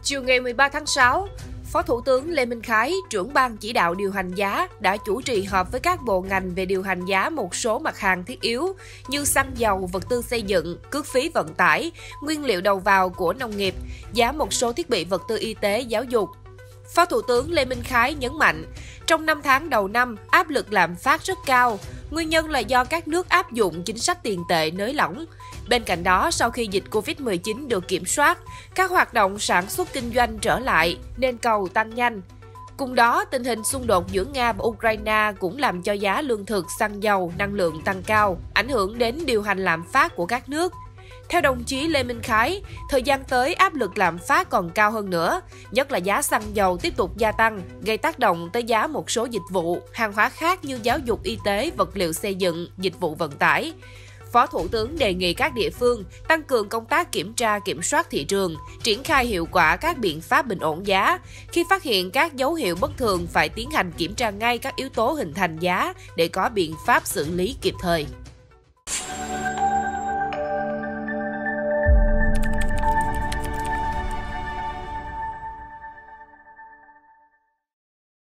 Chiều ngày 13 tháng 6, Phó Thủ tướng Lê Minh Khái, trưởng ban chỉ đạo điều hành giá, đã chủ trì họp với các bộ ngành về điều hành giá một số mặt hàng thiết yếu như xăng dầu, vật tư xây dựng, cước phí vận tải, nguyên liệu đầu vào của nông nghiệp, giá một số thiết bị vật tư y tế, giáo dục. Phó Thủ tướng Lê Minh Khái nhấn mạnh, trong 5 tháng đầu năm, áp lực lạm phát rất cao. Nguyên nhân là do các nước áp dụng chính sách tiền tệ nới lỏng. Bên cạnh đó, sau khi dịch Covid-19 được kiểm soát, các hoạt động sản xuất kinh doanh trở lại nên cầu tăng nhanh. Cùng đó, tình hình xung đột giữa Nga và Ukraine cũng làm cho giá lương thực, xăng dầu, năng lượng tăng cao, ảnh hưởng đến điều hành lạm phát của các nước. Theo đồng chí Lê Minh Khái, thời gian tới áp lực lạm phát còn cao hơn nữa, nhất là giá xăng dầu tiếp tục gia tăng, gây tác động tới giá một số dịch vụ, hàng hóa khác như giáo dục, y tế, vật liệu xây dựng, dịch vụ vận tải. Phó Thủ tướng đề nghị các địa phương tăng cường công tác kiểm tra kiểm soát thị trường, triển khai hiệu quả các biện pháp bình ổn giá. Khi phát hiện các dấu hiệu bất thường phải tiến hành kiểm tra ngay các yếu tố hình thành giá để có biện pháp xử lý kịp thời.